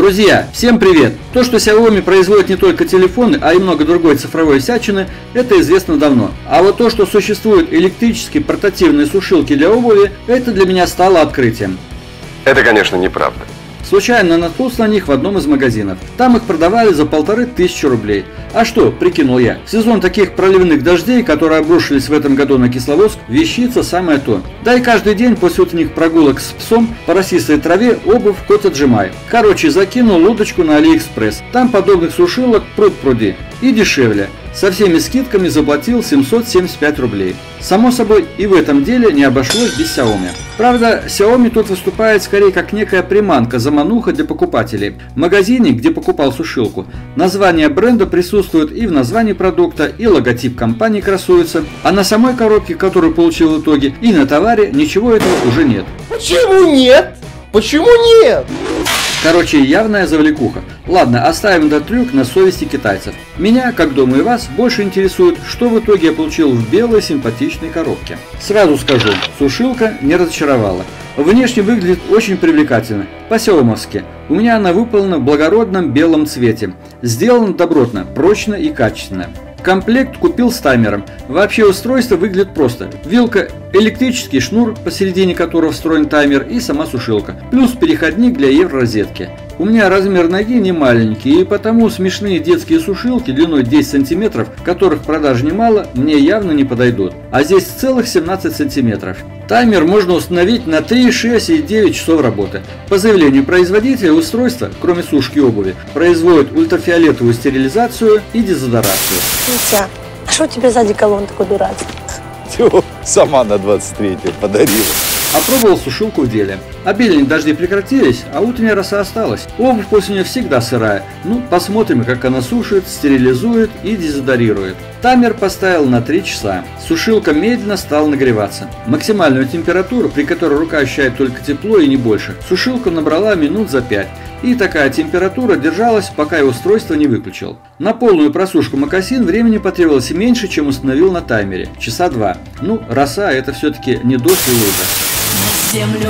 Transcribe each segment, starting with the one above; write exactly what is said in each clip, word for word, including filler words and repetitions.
Друзья, всем привет! То, что Xiaomi производит не только телефоны, а и много другой цифровой всячины, это известно давно. А вот то, что существуют электрические портативные сушилки для обуви, это для меня стало открытием. Это, конечно, неправда. Случайно наткнулся на них в одном из магазинов. Там их продавали за полторы тысячи рублей. А что, прикинул я, сезон таких проливных дождей, которые обрушились в этом году на Кисловодск, вещица самое то. Да и каждый день после утренних прогулок с псом по росистой траве обувь кот отжимай. Короче, закинул удочку на Алиэкспресс. Там подобных сушилок пруд-пруди. И дешевле. Со всеми скидками заплатил семьсот семьдесят пять рублей. Само собой, и в этом деле не обошлось без Xiaomi. Правда, Xiaomi тут выступает скорее как некая приманка-замануха для покупателей. В магазине, где покупал сушилку, название бренда присутствует и в названии продукта, и логотип компании красуется, а на самой коробке, которую получил в итоге, и на товаре ничего этого уже нет. Почему нет? Почему нет? Короче, явная завлекуха. Ладно, оставим этот трюк на совести китайцев. Меня, как думаю и вас, больше интересует, что в итоге я получил в белой симпатичной коробке. Сразу скажу, сушилка не разочаровала. Внешне выглядит очень привлекательно, по-сяомовски. У меня она выполнена в благородном белом цвете. Сделана добротно, прочно и качественно. Комплект купил с таймером. Вообще устройство выглядит просто. Вилка, электрический шнур, посередине которого встроен таймер, и сама сушилка. Плюс переходник для евророзетки. У меня размер ноги не маленький, и потому смешные детские сушилки длиной десять сантиметров, которых в продаже немало, мне явно не подойдут. А здесь целых семнадцать сантиметров. Таймер можно установить на три, шесть и девять часов работы. По заявлению производителя, устройство, кроме сушки обуви, производит ультрафиолетовую стерилизацию и дезодорацию. Митя, а что у тебя сзади колонн такой дурацкий? Тьфу, сама на двадцать третье подарила. Опробовал сушилку в деле. Обильные дожди прекратились, а утренняя роса осталась. Обувь после нее всегда сырая. Ну, посмотрим, как она сушит, стерилизует и дезодорирует. Таймер поставил на три часа. Сушилка медленно стала нагреваться. Максимальную температуру, при которой рука ощущает только тепло и не больше, сушилка набрала минут за пять. И такая температура держалась, пока я устройство не выключил. На полную просушку мокасин времени потребовалось меньше, чем установил на таймере. Часа два. Ну, роса это все-таки не дождь и лужа. На землю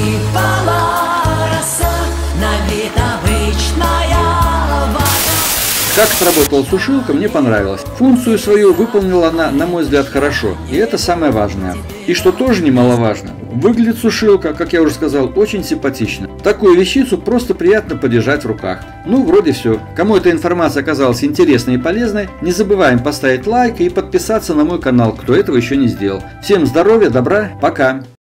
выпала роса, на вид обычная вода. Как сработала сушилка, мне понравилось. Функцию свою выполнила она, на мой взгляд, хорошо. И это самое важное. И что тоже немаловажно, выглядит сушилка, как я уже сказал, очень симпатично. Такую вещицу просто приятно подержать в руках. Ну, вроде все. Кому эта информация оказалась интересной и полезной, не забываем поставить лайк и подписаться на мой канал, кто этого еще не сделал. Всем здоровья, добра, пока!